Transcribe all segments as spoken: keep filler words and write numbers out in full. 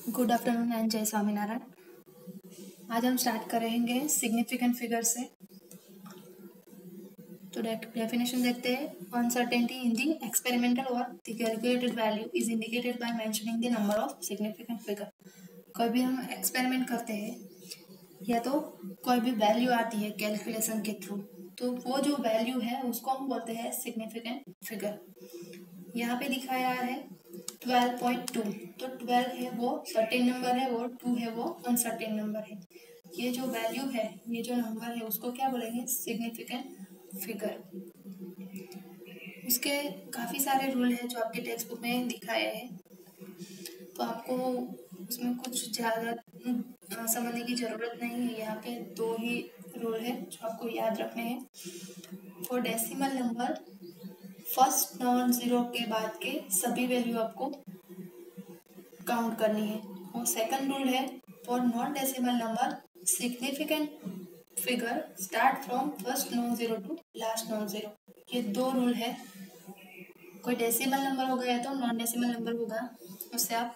Good afternoon and जय स्वामीनारायण। आज हम स्टार्ट करेंगे सिग्निफिकेंट फिगर से। तो डेफिनेशन देखते हैं। अनसर्टेनिटी इन द एक्सपेरिमेंटल और the calculated value is indicated by mentioning the number of significant figure. कोई भी हम एक्सपेरिमेंट करते हैं या तो कोई भी वैल्यू आती है कैलकुलेशन के थ्रू, तो वो जो वैल्यू है उसको हम बोलते हैं सिग्निफिकेंट फिगर। यहाँ पे दिखाया है ट्वेल्व पॉइंट टू, तो ट्वेल्व है वो सर्टेन नंबर है और टू है वो अनसर्टेन नंबर है। ये जो वैल्यू है, ये जो नंबर है, उसको क्या बोलेंगे? Significant figure. उसके काफ़ी सारे रूल हैं जो आपके टेक्स्ट बुक में दिखाए हैं, तो आपको उसमें कुछ ज़्यादा समझने की ज़रूरत नहीं है। यहाँ पे दो ही रूल है जो आपको याद रखने हैं। For decimal number first non zero के बाद के सभी वैल्यू आपको काउंट करनी है। और सेकंड रूल है for non decimal number significant figure start from first non zero to last non zero. ये दो रूल है। कोई डेसिमल नंबर होगा या तो नॉन डेसिमल नंबर होगा, उससे आप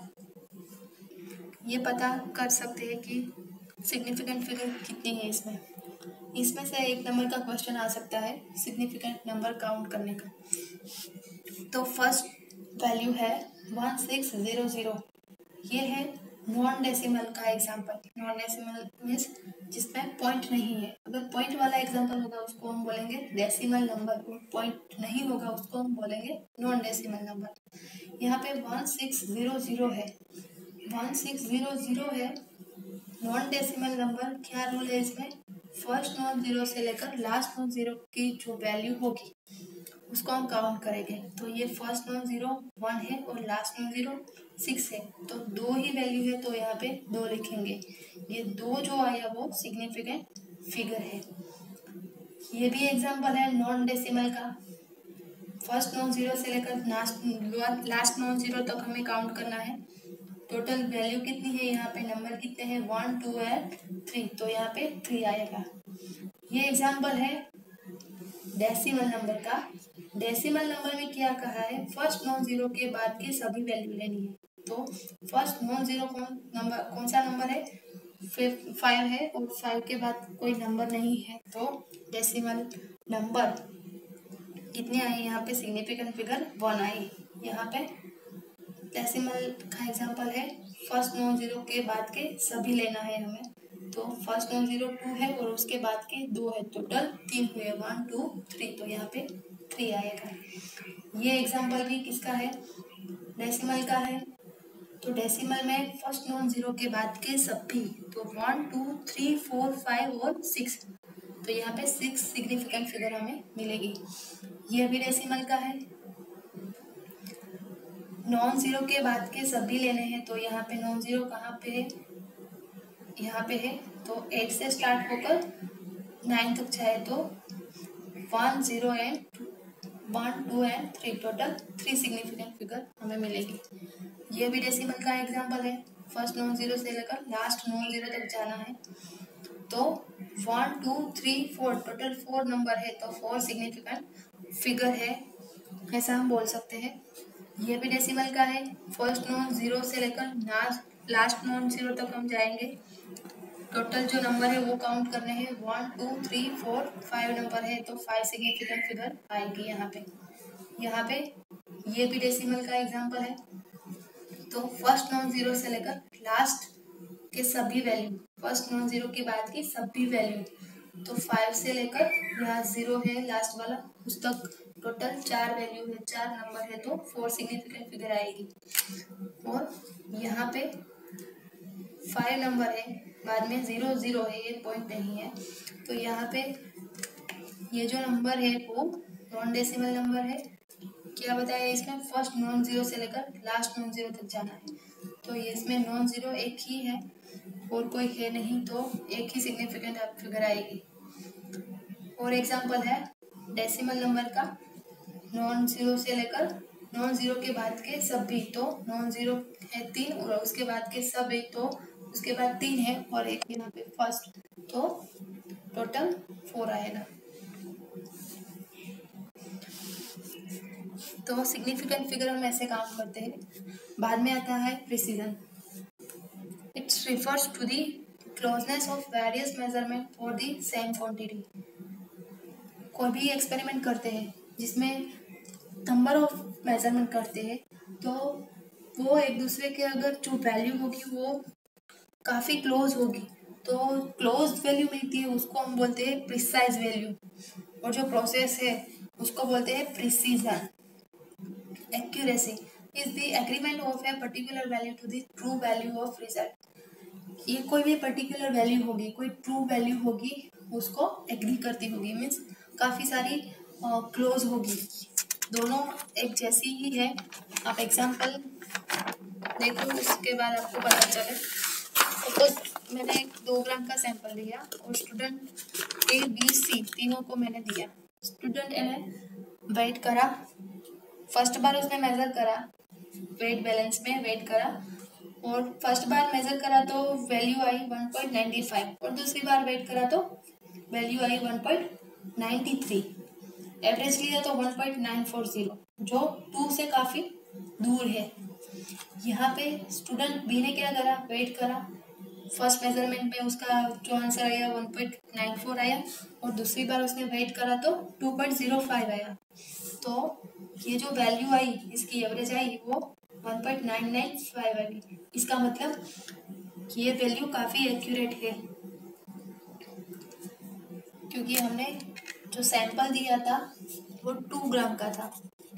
ये पता कर सकते हैं कि सिग्निफिकेंट फिगर कितनी है। इसमें इसमें से एक नंबर का क्वेश्चन आ सकता है सिग्निफिकेंट नंबर काउंट करने का। तो फर्स्ट वैल्यू है वन सिक्स ज़ीरो ज़ीरो। ये है नॉन डेसिमल का एग्जांपल। नॉन डेसिमल मीन्स जिसमें पॉइंट नहीं है। अगर पॉइंट वाला एग्जांपल होगा उसको हम बोलेंगे डेसिमल नंबर, और पॉइंट नहीं होगा उसको हम बोलेंगे नॉन डेसिमल नंबर। यहाँ पे वन सिक्स ज़ीरो ज़ीरो है, वन सिक्स ज़ीरो ज़ीरो है नॉन डेसिमल नंबर। क्या रूल है इसमें? फर्स्ट नॉन ज़ीरो से लेकर लास्ट नॉन ज़ीरो की जो वैल्यू होगी उसको हम काउंट करेंगे। तो ये फर्स्ट नॉन ज़ीरो वन है और लास्ट नॉन ज़ीरो सिक्स है, तो दो ही वैल्यू है, तो यहाँ पे दो लिखेंगे। ये दो जो आया वो सिग्निफिकेंट फिगर है। ये भी एग्जांपल है नॉन डेसिमल का। फर्स्ट नॉन ज़ीरो से लेकर लास्ट लास्ट नॉन ज़ीरो तक हमें काउंट करना है। टोटल वैल्यू कितनी है? यहाँ पे नंबर कितने हैं? वन टू एंड थ्री, तो यहाँ पे थ्री आएगा। ये एग्जांपल है डेसिमल नंबर का। डेसिमल नंबर में क्या कहा है? फर्स्ट नॉन ज़ीरो के बाद के सभी वैल्यू लेनी है। तो फर्स्ट नॉन ज़ीरो कौन नंबर कौन सा नंबर है? फाइव है, और फाइव के बाद कोई नंबर नहीं है, तो डेसिमल नंबर कितने आए? यहाँ पे सिग्निफिकेंट फिगर वन आई। यहाँ पे डेसिमल का एग्जांपल है फर्स्ट नॉन ज़ीरो के बाद के सभी लेना है हमें। तो फर्स्ट नॉन ज़ीरो टू है और उसके बाद के दो है, टोटल तीन हुए, वन टू थ्री, तो यहाँ पे थ्री आएगा। ये एग्जांपल भी किसका है? डेसिमल का है। तो डेसिमल में फर्स्ट नॉन ज़ीरो के बाद के सभी, तो one two three four five और सिक्स, तो यहाँ पे सिक्स सिग्निफिकेंट फिगर हमें मिलेगी। ये भी डेसिमल का है। नॉन ज़ीरो के बाद के सभी लेने हैं, तो यहाँ पे नॉन ज़ीरो कहाँ पे है? यहाँ पे है। तो एट से स्टार्ट होकर नाइन तक जाए तो one zero and one two and three, total three significant figure हमें मिलेगी। ये भी डेसिमल का एग्जांपल है। फर्स्ट नॉन ज़ीरो से लेकर लास्ट नॉन ज़ीरो तक जाना है, तो one two three four, total four number है, तो फोर सिग्निफिकेंट फिगर है, ऐसा हम बोल सकते हैं। ये भी डेसिमल का है। फर्स्ट नॉन ज़ीरो से लेकर लास्ट लास्ट नॉन ज़ीरो तक हम जाएंगे। टोटल जो नंबर है वो काउंट करने हैं, one two three four five number है, तो फाइव सिग्निफिकेंट फिगर आएगी यहाँ पे। यहाँ पे ये भी डेसिमल का एग्जांपल है। तो फर्स्ट नॉन ज़ीरो से लेकर लास्ट के सभी वैल्यू, फर्स्ट नॉन ज़ीरो के बाद की सभी वैल्यू, तो फाइव से लेकर यहाँ ज़ीरो है लास्ट वाला, उस तक टोटल चार वैल्यू है, चार नंबर है, तो फोर सिग्निफिकेंट फिगर आएगी। और यहाँ पे फाइव नंबर है, बाद में ज़ीरो ज़ीरो है, ये पॉइंट नहीं है, तो यहाँ पे ये जो नंबर है वो नॉन डेसिमल नंबर है। क्या बताया इसमें? फर्स्ट नॉन ज़ीरो से लेकर लास्ट नॉन ज़ीरो तक जाना है, तो ये इसमें नॉन ज़ीरो एक ही है और कोई है नहीं, तो एक ही सिग्निफिकेंट फिगर आएगी। और एग्जांपल है डेसिमल नंबर का। नॉन ज़ीरो से लेकर नॉन ज़ीरो के बाद के सभी, तो नॉन ज़ीरो है तीन, और उसके बाद के सब एक, तो उसके बाद तीन है और एक यहाँ पे फर्स्ट, तो टोटल फोर आएगा। तो सिग्निफिकेंट फिगर हम ऐसे काम करते हैं। बाद में आता है precision. refers to the closeness of various measurement for the same quantity. कोई भी एक्सपेरिमेंट करते हैं जिसमें नंबर ऑफ मेजरमेंट करते हैं तो वो एक दूसरे के अगर जो वैल्यू होगी वो काफ़ी क्लोज होगी, तो क्लोज वैल्यू मिलती है उसको हम बोलते हैं प्रिसाइज वैल्यू, और जो प्रोसेस है उसको बोलते हैं precision. Accuracy is the agreement of a particular value to the true value of result. ये कोई भी पर्टिकुलर वैल्यू होगी, कोई ट्रू वैल्यू होगी, उसको एग्री करती होगी, मीन्स काफ़ी सारी क्लोज uh, होगी, दोनों एक जैसी ही है। आप एग्जांपल देखो उसके बाद आपको पता चले। सपोज मैंने एक दो ग्राम का सैंपल लिया और स्टूडेंट ए बी सी तीनों को मैंने दिया। स्टूडेंट ए ने वेट करा, फर्स्ट बार उसने मेजर करा, वेट बैलेंस में वेट करा, और फर्स्ट बार मेजर करा तो वैल्यू आई वन पॉइंट नाइन फाइव, और दूसरी बार वेट करा तो वैल्यू आई one point nine three, average लिया तो one point nine four zero, जो टू से काफ़ी दूर है। यहाँ पे स्टूडेंट बी ने क्या करा, वेट करा, फर्स्ट मेजरमेंट में उसका जो आंसर आया वन पॉइंट नाइन फोर आया, और दूसरी बार उसने वेट करा तो टू पॉइंट जीरो फाइव आया। तो ये जो वैल्यू आई, इसकी एवरेज आई वो one point nine nine five आई। इसका मतलब ये वैल्यू काफ़ी एक्यूरेट है, क्योंकि हमने जो सैंपल दिया था वो टू ग्राम का था,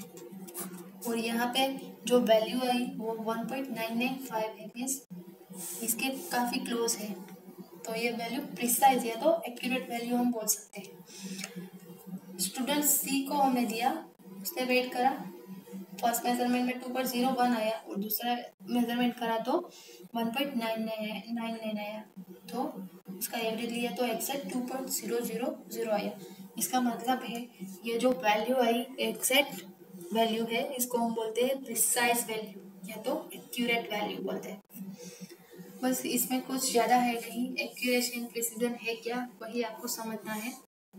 और यहाँ पे जो वैल्यू आई वो one point nine nine five है, मीन्स इसके काफ़ी क्लोज है, तो ये वैल्यू प्रिसाइज या तो एक्यूरेट वैल्यू हम बोल सकते हैं। स्टूडेंट सी को हमने दिया, उसने वेट करा, फर्स्ट मेजरमेंट में टू पॉइंट जीरो वन आया, और दूसरा मेजरमेंट करा तो वन पॉइंट नाइन नाइन आया, तो उसका एवरेज लिया तो exact two point zero zero zero आया। इसका मतलब है ये जो वैल्यू आई एक्सैक्ट वैल्यू है, इसको हम बोलते हैं प्रिसाइज वैल्यू या तो एक्यूरेट वैल्यू बोलते हैं। बस इसमें कुछ ज़्यादा है नहीं, एक्यूरेसी एंड प्रिसीजन है क्या वही आपको समझना है।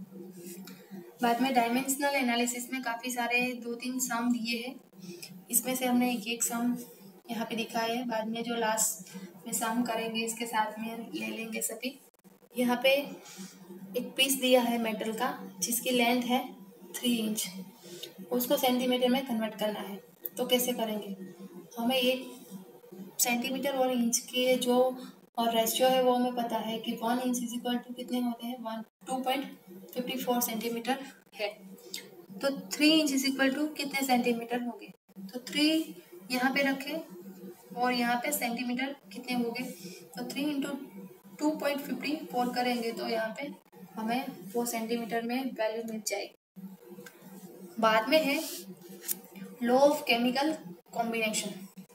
बाद में डायमेंशनल एनालिसिस में काफ़ी सारे दो तीन सम दिए हैं, इसमें से हमने एक एक सम यहाँ पे दिखाया है, बाद में जो लास्ट में सम करेंगे इसके साथ में ले लेंगे सभी। यहाँ पे एक पीस दिया है मेटल का जिसकी लेंथ है थ्री इंच, उसको सेंटीमीटर में कन्वर्ट करना है, तो कैसे करेंगे? हमें एक सेंटीमीटर और इंच के जो और रेशियो है वो हमें पता है कि one inch is equal to कितने होते हैं, one two point fifty four centimetre है, तो three inch is equal to कितने सेंटीमीटर हो गए, तो थ्री यहाँ पे रखें और यहाँ पे सेंटीमीटर कितने हो गए, तो three into two point fifty four करेंगे तो यहाँ पे हमें वो सेंटीमीटर में वैल्यू मिल जाएगी। बाद में है law of chemical combination,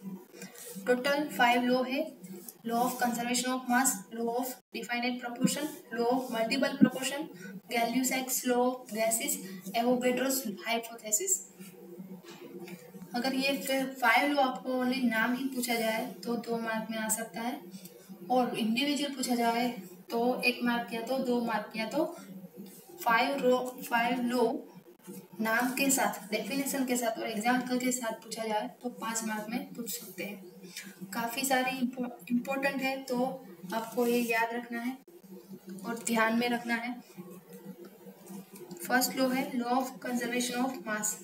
total five law है। Law of conservation of mass, law of definite proportion, law of multiple proportion, Gay Lussac's law of gases, Avogadro's hypothesis. अगर ये फाइव लॉ आपको ओनली नाम ही पूछा जाए तो दो मार्क में आ सकता है, और इंडिविजुअल पूछा जाए तो एक मार्क या तो दो मार्क, या तो फाइव रो फाइव लॉ नाम के साथ, डेफिनेशन के साथ और एग्जाम्पल के साथ पूछा जाए तो पाँच मार्क में पूछ सकते हैं। काफ़ी सारी इम्पोर्टेंट है, तो आपको ये याद रखना है और ध्यान में रखना है। फर्स्ट लॉ है law of conservation of mass.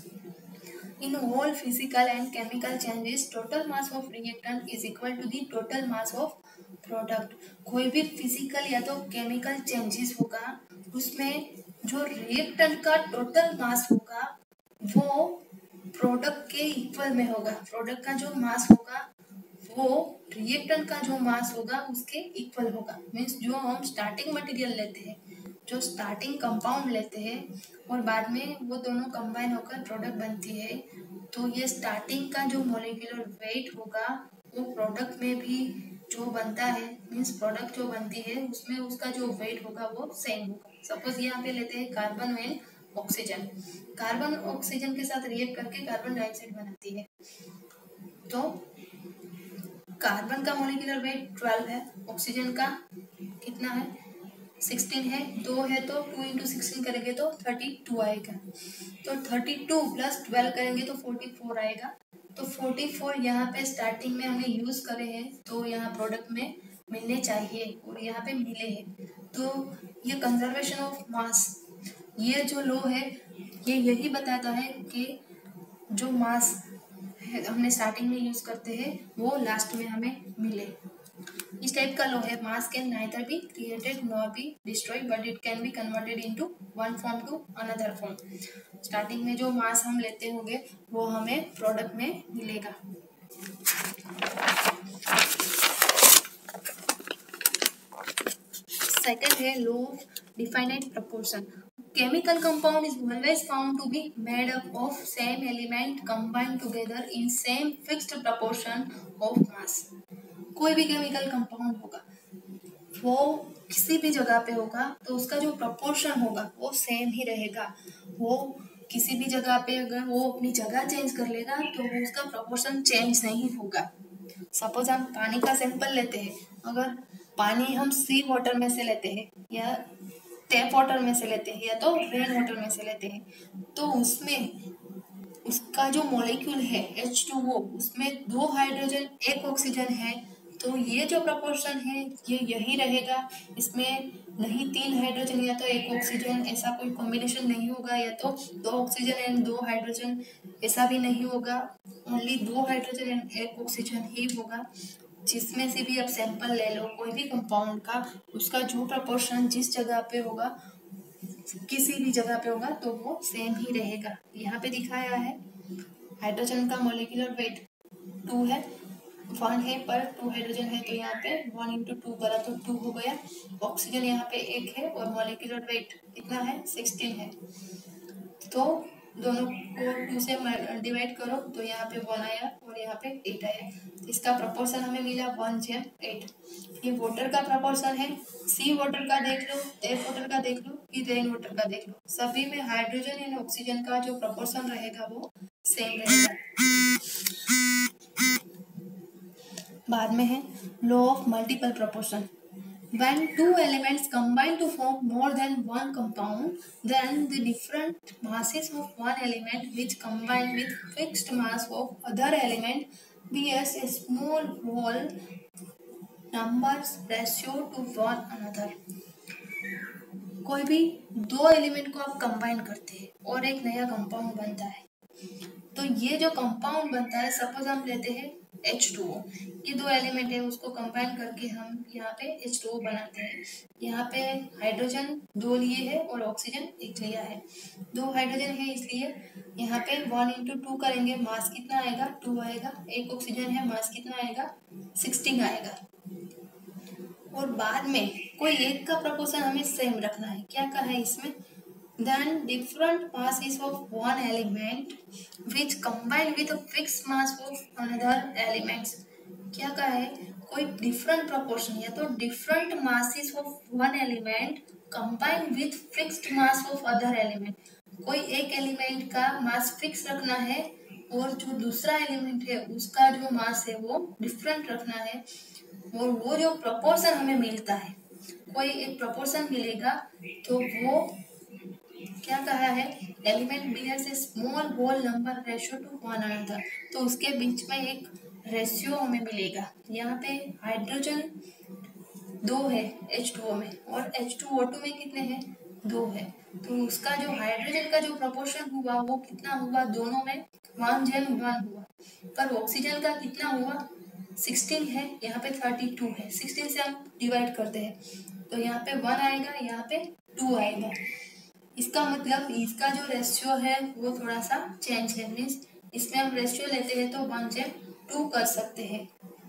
In all physical and chemical changes, total mass of reactant is equal to the total mass of product. कोई भी फिजिकल या तो केमिकल चेंजेस होगा उसमें जो रिएक्टेंट का टोटल मास होगा वो प्रोडक्ट के इक्वल में होगा। प्रोडक्ट का जो मास होगा वो रिएक्टेंट का जो मास होगा उसके इक्वल होगा। मीन्स जो हम स्टार्टिंग मटेरियल लेते हैं, जो स्टार्टिंग कंपाउंड लेते हैं और बाद में वो दोनों कंबाइन होकर प्रोडक्ट बनती है, तो ये स्टार्टिंग का जो मॉलिक्यूलर वेट होगा वो प्रोडक्ट में भी जो बनता है, मीन्स प्रोडक्ट जो बनती है उसमें उसका जो वेट होगा वो सेम होगा। सपोज यहाँ पे लेते हैं carbon and oxygen, carbon oxygen के साथ रिएक्ट करके कार्बन डाइऑक्साइड बनाती है, तो कार्बन का मॉलिक्यूलर वेट ट्वेल्व है, ऑक्सीजन का कितना है सिक्सटीन है, दो है तो टू इंटू सिक्सटीन करेंगे तो थर्टी टू आएगा, तो थर्टी टू प्लस ट्वेल्व करेंगे तो फोर्टी फोर आएगा। तो फोर्टी फोर यहाँ पे स्टार्टिंग में हमने यूज़ करे हैं, तो यहाँ प्रोडक्ट में मिलने चाहिए और यहाँ पे मिले हैं। तो ये कंजर्वेशन ऑफ मास, ये जो लॉ है ये यही बताता है कि जो मास हमने स्टार्टिंग में यूज करते हैं वो लास्ट में हमें मिले। इस टाइप का लॉ है, mass can neither be created nor be destroyed but it can be converted into one form to another form. Starting में जो मास हम लेते होंगे वो हमें प्रोडक्ट में मिलेगा। सेकंड है law of definite proportion. Chemical compound is always found to be made up of same element combined together in same fixed proportion of mass। कोई भी केमिकल कंपाउंड होगा वो किसी भी जगह पे होगा तो उसका जो प्रपोर्शन होगा वो सेम ही रहेगा। वो किसी भी जगह पे अगर वो अपनी जगह चेंज कर लेगा तो वो उसका प्रपोर्शन चेंज नहीं होगा। सपोज हम पानी का सैंपल लेते हैं, अगर पानी हम सी वाटर में से लेते हैं या टैप वाटर में से लेते हैं या तो रेन वाटर में से लेते हैं, तो उसमें उसका जो मॉलिक्यूल है एच टू ओ, उसमें दो हाइड्रोजन एक ऑक्सीजन है, तो ये जो प्रपोर्शन है ये यही रहेगा। इसमें नहीं तीन हाइड्रोजन या तो एक ऑक्सीजन, ऐसा कोई कॉम्बिनेशन नहीं होगा, या तो दो ऑक्सीजन एंड दो हाइड्रोजन, ऐसा भी नहीं होगा। ओनली दो हाइड्रोजन एंड एक ऑक्सीजन ही होगा। जिसमें से भी आप सैंपल ले लो कोई भी कंपाउंड का, उसका जो प्रपोर्शन जिस जगह पे होगा किसी भी जगह पे होगा तो वो सेम ही रहेगा। यहाँ पे दिखाया है हाइड्रोजन का मॉलिक्यूलर वेट टू है, वन है पर टू हाइड्रोजन है, तो यहाँ पे वन इंटू टू करा तो टू हो गया। ऑक्सीजन यहाँ पे एक है और मॉलिक्यूलर वेट कितना है, सिक्सटीन है। तो दोनों को टू से डिवाइड करो तो यहाँ पे वन आया और यहाँ पे एट आया। इसका प्रपोर्शन हमें मिला वन जेम एट। ये वाटर का प्रपोर्शन है, सी वाटर का देख लो, टैप वाटर का देख लो कि रेन वाटर का देख लो, सभी में हाइड्रोजन एंड ऑक्सीजन का जो प्रपोर्शन रहेगा वो सेम रहेगा। बाद में है law of multiple proportion. When two elements combine to form more than one compound, then the different masses of one element which combine with fixed mass of other element bears a small whole numbers ratio to one another। कोई भी दो element को आप combine करते हैं और एक नया कंपाउंड बनता है, तो ये जो कंपाउंड बनता है, सपोज हम लेते हैं एच टू ओ, ये दो एलिमेंट है उसको कंबाइन करके हम यहाँ पे एच टू ओ बनाते हैं। यहाँ पे हाइड्रोजन दो लिए है और ऑक्सीजन एक लिया है, दो हाइड्रोजन है इसलिए यहाँ पे वन इंटू टू करेंगे, मास कितना आएगा, टू आएगा। एक ऑक्सीजन है, मास कितना आएगा, सिक्सटीन आएगा। और बाद में कोई एक का प्रपोर्शन हमें सेम रखना है। क्या कहा है इसमें, then different masses of one element which combine with a fixed mass of another elements। क्या कहा है, कोई different proportion या तो different masses of one element combine with fixed mass of other element। कोई एक एलिमेंट का मास फिक्स रखना है और जो दूसरा एलिमेंट है उसका जो मास है वो डिफरेंट रखना है, और वो जो प्रपोर्शन हमें मिलता है, कोई एक प्रपोर्शन मिलेगा तो वो क्या कहा है, element bears a small whole number ratio to one another, तो उसके बीच में एक रेशियो हमें मिलेगा। यहाँ पे हाइड्रोजन दो है एच टू ओ में और एच टू ओ टू में कितने हैं, दो है, तो उसका जो हाइड्रोजन का जो प्रपोर्शन हुआ वो कितना हुआ, दोनों में वन जेन वन हुआ। पर ऑक्सीजन का कितना हुआ, सिक्सटीन है, यहाँ पे थर्टी टू है, सिक्सटीन से हम डिवाइड करते हैं तो यहाँ पे वन आएगा, यहाँ पे टू आएगा। इसका मतलब इसका जो रेशियो है वो थोड़ा सा चेंज है, मीन्स इसमें हम रेशियो लेते हैं तो वन से टू कर सकते हैं।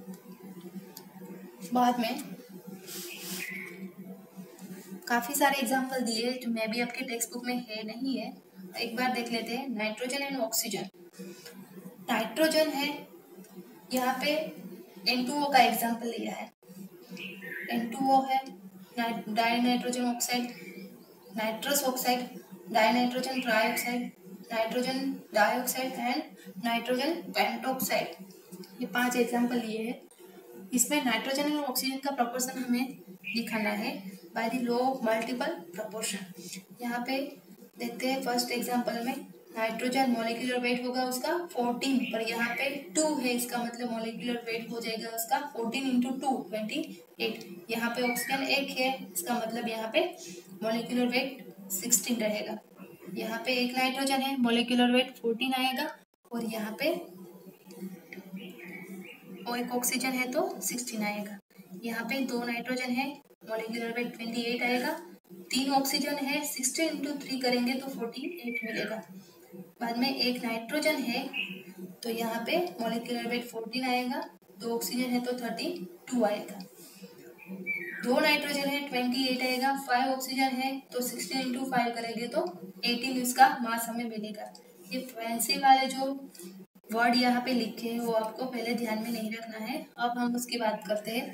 बाद में काफी सारे एग्जांपल दिए जो मैं भी आपके टेक्स्ट बुक में है नहीं है, एक बार देख लेते हैं। नाइट्रोजन एंड ऑक्सीजन, नाइट्रोजन है, यहाँ पे एन टू ओ का एग्जांपल लिया है। एन टू ओ है dinitrogen oxide, nitrous oxide, dinitrogen trioxide, nitrogen dioxide and nitrogen pentoxide, ये पांच एग्जांपल लिए हैं। इसमें नाइट्रोजन और ऑक्सीजन का प्रपोर्शन हमें दिखाना है by the law of multiple proportion. यहाँ पे देखते हैं फर्स्ट एग्जांपल में नाइट्रोजन मॉलिक्यूलर वेट होगा उसका फोर्टीन, पर यहाँ पे टू है, इसका मतलब मॉलिक्यूलर वेट हो जाएगा उसका fourteen into two twenty eight. यहाँ पे ऑक्सीजन एक है, इसका मतलब यहाँ पे मॉलिक्यूलर वेट सिक्सटीन रहेगा। यहाँ पे एक नाइट्रोजन है, मॉलिक्यूलर वेट फोर्टीन आएगा, और यहाँ पे और एक ऑक्सीजन है तो सिक्सटीन आएगा। यहाँ पे दो नाइट्रोजन है, मॉलिक्यूलर वेट ट्वेंटी एट आएगा। तीन ऑक्सीजन है, सिक्सटीन इंटू थ्री करेंगे तो फोर्टी एट मिलेगा। बाद में एक नाइट्रोजन है तो यहाँ पे मॉलिक्यूलर वेट फोर्टीन आएगा, दो ऑक्सीजन है तो थर्टी टू आएगा। दो नाइट्रोजन है ट्वेंटी एट आएगा, फाइव ऑक्सीजन है तो सिक्सटीन इंटू फाइव करेंगे तो एटीन इसका मास हमें मिलेगा। ये फैंसी वाले जो वर्ड यहाँ पे लिखे हैं वो आपको पहले ध्यान में नहीं रखना है। अब हम उसकी बात करते हैं।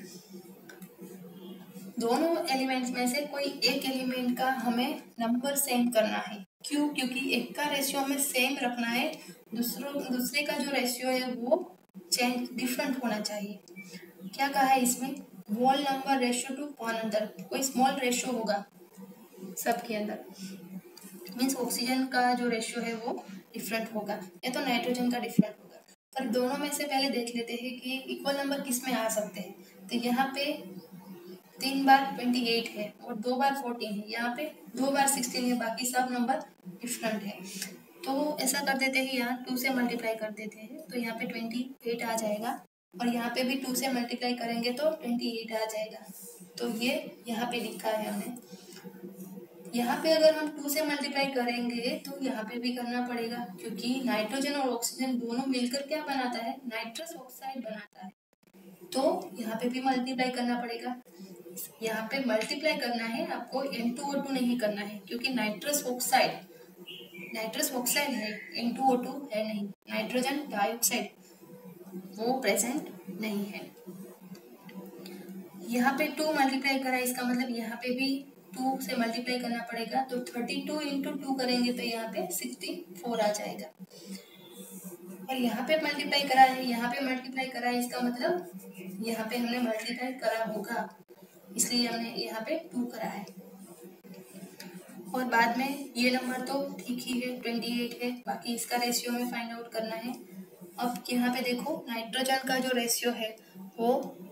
दोनों एलिमेंट्स में से कोई एक एलिमेंट का हमें नंबर सेम करना है। क्यों? क्योंकि एक का रेशियो हमें सेम रखना है, दूसरों दूसरे का जो रेशियो है वो चेंज डिफरेंट होना चाहिए। क्या कहा है इसमें? Whole number ratio to one another, कोई स्मॉल रेशियो होगा सबके अंदर, मीन्स ऑक्सीजन का जो रेशियो है वो डिफरेंट होगा या तो नाइट्रोजन का डिफरेंट होगा। पर दोनों में से पहले देख लेते हैं कि इक्वल नंबर किस में आ सकते हैं। तो यहाँ पे तीन बार ट्वेंटी एट है और दो बार फोर्टीन है, यहाँ पे दो बार सिक्सटीन है, बाकी सब नंबर डिफरेंट है। तो ऐसा कर देते हैं, यहाँ टू से मल्टीप्लाई कर देते हैं तो यहाँ पे ट्वेंटी एट आ जाएगा, और यहाँ पे भी टू से मल्टीप्लाई करेंगे तो ट्वेंटी एट आ जाएगा। तो ये यहाँ पे लिखा है हमने। यहाँ पे अगर हम टू से मल्टीप्लाई करेंगे तो यहाँ पे भी करना पड़ेगा, क्योंकि नाइट्रोजन और ऑक्सीजन दोनों मिलकर क्या बनाता है? नाइट्रस ऑक्साइड बनाता है। तो यहाँ पे भी मल्टीप्लाई करना पड़ेगा। यहाँ पे मल्टीप्लाई करना है आपको, एन टू ओ टू नहीं करना है, क्योंकि नाइट्रस ऑक्साइड नाइट्रस ऑक्साइड है, एन टू ओ टू है नहीं। नाइट्रोजन डाइऑक्साइड वो प्रेजेंट नहीं है। यहाँ पे टू मल्टीप्लाई करा, इसका मतलब यहाँ पे भी टू से मल्टीप्लाई करना पड़ेगा। तो थर्टी टू इंटू टू करेंगे तो यहाँ पे सिक्सटी फोर आ जाएगा। और यहाँ पे मल्टीप्लाई करा है, यहाँ पे मल्टीप्लाई करा है, इसका मतलब यहाँ पे हमने मल्टीप्लाई करा होगा, इसलिए हमने यहाँ पे टू करा है। और बाद में ये नंबर तो ठीक ही है, ट्वेंटी एट है, बाकी इसका रेशियो हमें फाइंड आउट करना है। अब यहाँ पे देखो, नाइट्रोजन का जो रेशियो है वो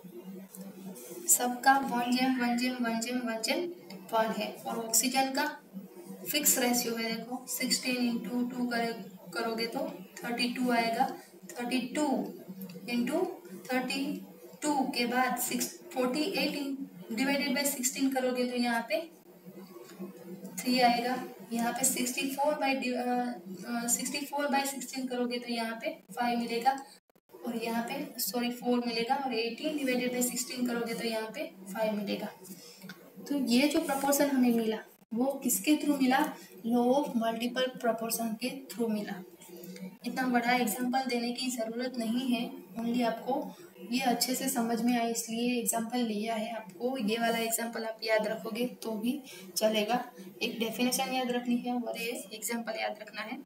सबका वन जेम वन जेम वन जेम वन जेम वन है, और ऑक्सीजन का फिक्स रेशियो है। देखो सिक्सटीन इंटू टू करोगे तो थर्टी टू आएगा, thirty two into thirty two के बाद six forty eight divided by sixteen करोगे तो यहाँ पे थ्री आएगा। यहाँ पे sixty four by sixty four by sixteen करोगे तो यहाँ पे फाइव मिलेगा, और यहाँ पे सॉरी फोर मिलेगा, और एटीन डिवाइडेड बाई सिक्सटीन करोगे तो यहाँ पे फाइव मिलेगा। तो ये जो प्रपोर्शन हमें मिला वो किसके थ्रू मिला? लॉ ऑफ मल्टीपल प्रपोर्शन के थ्रू मिला। इतना बड़ा एग्जाम्पल देने की ज़रूरत नहीं है, ओनली आपको ये अच्छे से समझ में आए इसलिए एग्जाम्पल लिया है। आपको ये वाला एग्जाम्पल आप याद रखोगे तो भी चलेगा। एक डेफिनेशन याद रखनी है और ये एग्जाम्पल याद रखना है।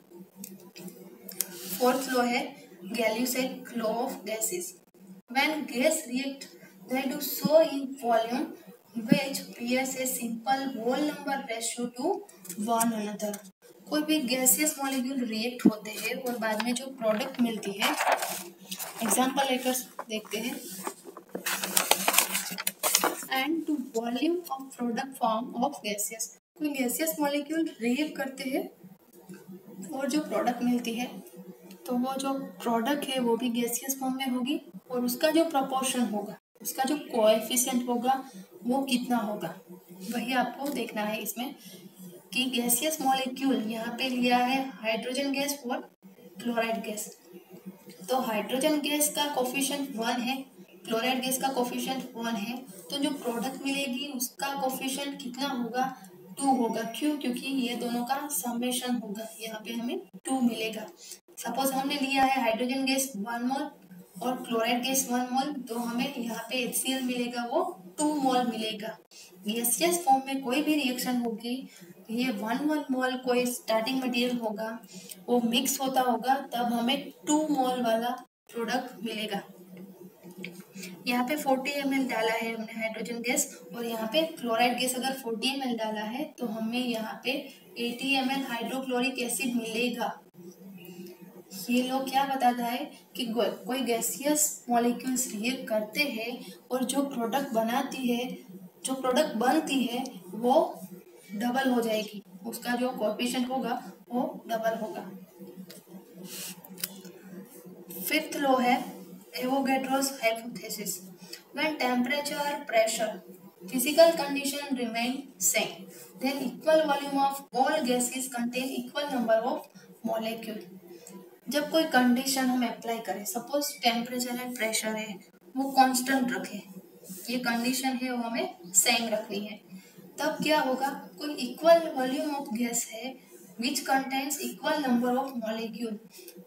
फोर्थ लॉ है Gay Lussac's law of gases. When gas react they do so in volume which bears a simple whole number ratio to one another। कोई भी गैसियस मॉलिक्यूल रिएक्ट होते हैं और बाद में जो प्रोडक्ट मिलती है, एग्जांपल लेकर देखते हैं। And two volume of product form of gaseous, कोई गैसियस मॉलिक्यूल रिएक्ट करते हैं और जो प्रोडक्ट मिलती है तो वो जो प्रोडक्ट है वो भी गैसियस फॉर्म में होगी, और उसका जो प्रपोर्शन होगा, उसका जो कोएफिशिएंट होगा वो कितना होगा, वही आपको देखना है इसमें। कि गैसियस मॉलिक्यूल यहाँ पे लिया है हाइड्रोजन गैस और क्लोराइड गैस। तो हाइड्रोजन गैस का कोफिशिएंट वन है, क्लोराइड गैस का कोफिशिएंट वन है, तो जो प्रोडक्ट मिलेगी उसका कोफिशिएंट कितना होगा? टू होगा। क्यों? क्योंकि ये दोनों का समेशन होगा, यहाँ पे हमें टू मिलेगा। सपोज हमने लिया है हाइड्रोजन गैस वन मोल और क्लोराइड गैस वन मोल, तो हमें यहाँ पे एच सी एल मिलेगा वो टू मोल मिलेगा। गैसियस फॉर्म में कोई भी रिएक्शन होगी, ये वन वन मोल कोई स्टार्टिंग मटेरियल होगा, वो मिक्स होता होगा, तब हमें टू मोल वाला प्रोडक्ट मिलेगा। यहाँ पे फोर्टी एम एल डाला है हमने हाइड्रोजन गैस, और यहाँ पे क्लोराइड गैस अगर फोर्टी एम एल डाला है तो हमें यहाँ पे eighty M L hydrochloric acid मिलेगा। ये लोग क्या बताता है कि कोई गैसियस मॉलिक्यूल्स रिएक्ट करते हैं और जो प्रोडक्ट बनाती है, जो प्रोडक्ट बनती है वो डबल हो जाएगी, उसका जो कोएफिशिएंट होगा वो डबल होगा। फिफ्थ लॉ है Avogadro's hypothesis. When temperature, pressure, physical condition remain same, then equal volume of all gases contain equal number of molecule। जब कोई कंडीशन हम अप्लाई करें, सपोज टेम्परेचर एंड प्रेशर है वो कांस्टेंट रखे, ये कंडीशन है वो हमें सेम रखनी है, तब क्या होगा, कोई इक्वल वॉल्यूम ऑफ गैस है which contains equal number of molecule.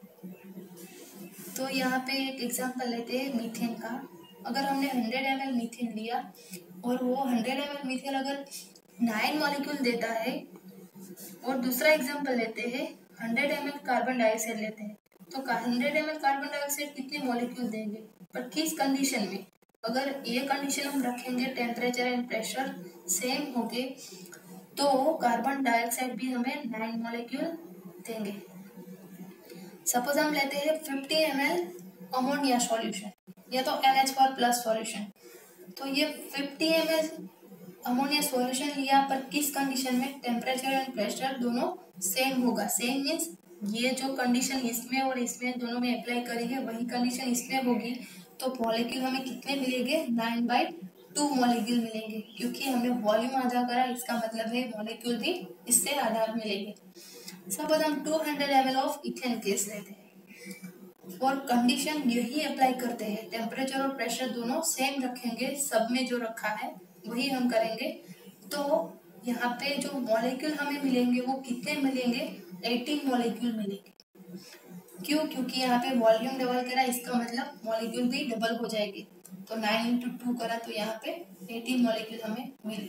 तो यहाँ पे एक एग्जांपल लेते हैं मीथेन का। अगर हमने हंड्रेड एम एल मीथेन लिया और वो हंड्रेड एम एल मीथेन अगर नाइन मॉलिक्यूल देता है, और दूसरा एग्जांपल लेते हैं hundred M L carbon dioxide लेते हैं, तो hundred M L carbon dioxide कितने मॉलिक्यूल देंगे, पर किस कंडीशन में, अगर ये कंडीशन हम रखेंगे टेम्परेचर एंड प्रेशर सेम होंगे तो कार्बन डाइऑक्साइड भी हमें नाइन मॉलिक्यूल देंगे। सपोज हम लेते हैं fifty M L ammonia solution या तो N H four plus solution, तो ये fifty M L ammonia solution लिया पर किस कंडीशन में, टेम्परेचर एंड प्रेशर दोनों सेम होगा। सेम मीन्स ये जो कंडीशन इसमें और इसमें दोनों में अप्लाई करेंगे वही कंडीशन इसमें होगी, तो मॉलिक्यूल हमें कितने मिलेंगे, नाइन बाई टू मॉलिक्यूल मिलेंगे, क्योंकि हमने वॉल्यूम आधा करा, इसका मतलब है मॉलिक्यूल भी इससे आधा मिलेंगे। सपोज हम two hundred M L of ethane gas लेते हैं और कंडीशन यही अप्लाई करते हैं, टेम्परेचर और प्रेशर दोनों सेम रखेंगे, सब में जो रखा है वही हम करेंगे, तो यहाँ पे जो मॉलिक्यूल हमें मिलेंगे वो कितने मिलेंगे, एटीन मॉलिक्यूल मिलेंगे। क्यों, क्योंकि यहाँ पे वॉल्यूम डबल करा, इसका मतलब मॉलिक्यूल भी डबल हो जाएगी, तो नाइन इंटू टू करा तो यहाँ पे एटीन मॉलिक्यूल हमें मिले।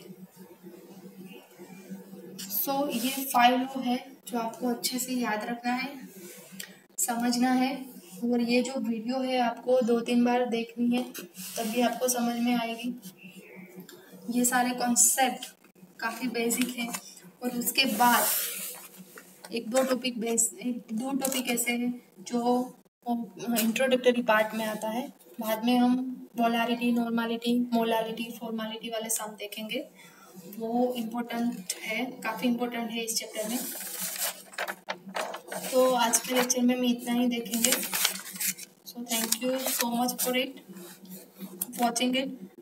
सो so, ये फाइव लॉ है जो आपको अच्छे से याद रखना है, समझना है, और ये जो वीडियो है आपको दो तीन बार देखनी है तभी आपको समझ में आएगी। ये सारे कॉन्सेप्ट काफ़ी बेसिक है, और उसके बाद एक दो टॉपिक बेस एक दो टॉपिक ऐसे हैं जो इंट्रोडक्टरी पार्ट में आता है, बाद में हम मोलारिटी, नॉर्मालिटी, मोलारिटी, फॉर्मालिटी वाले सम देखेंगे, वो इम्पोर्टेंट है, काफ़ी इम्पोर्टेंट है इस चैप्टर में। तो आज के लेक्चर में हम इतना ही देखेंगे। So thank you so much for it watching it.